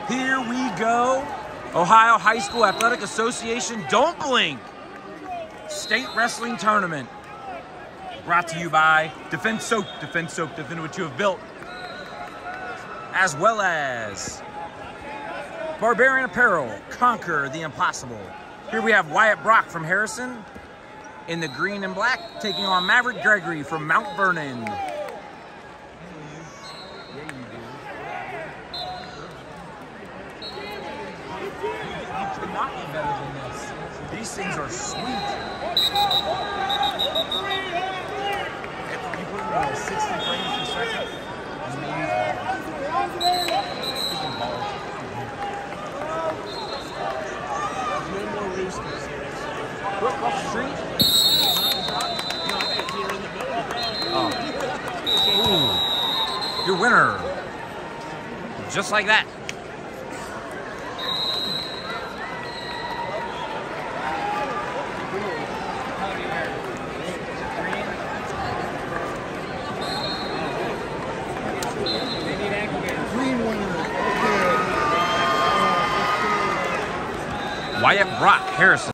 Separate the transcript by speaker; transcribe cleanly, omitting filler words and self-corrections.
Speaker 1: Here we go. Ohio High School Athletic Association Don't Blink State Wrestling Tournament. Brought to you by Defend Soap, Defend what you have built. As well as Barbarian Apparel, Conquer the Impossible. Here we have Wyatt Brock from Harrison in the green and black, taking on Mavrik Gregory from Mount Vernon. You could not be better than this. These things are sweet. You put them at 60 frames per second. What, across the street? Oh. Ooh. Your winner. Just like that. Wyatt Brock, Harrison.